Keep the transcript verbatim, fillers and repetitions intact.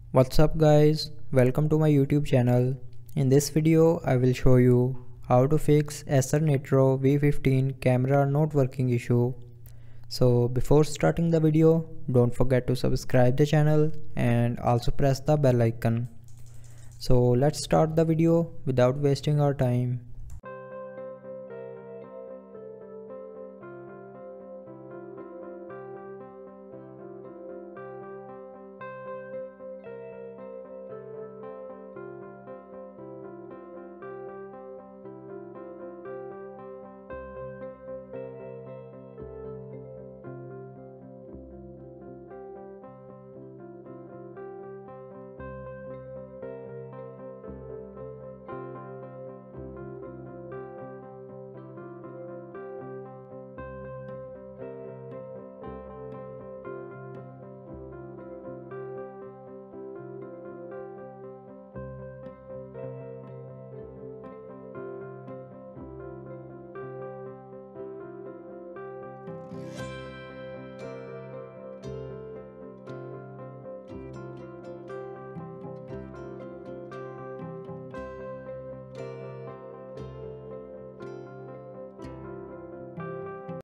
What's up guys, welcome to my YouTube channel. In this video I will show you how to fix Acer Nitro V fifteen camera not working issue. So before starting the video, don't forget to subscribe the channel and also press the bell icon. So let's start the video without wasting our time.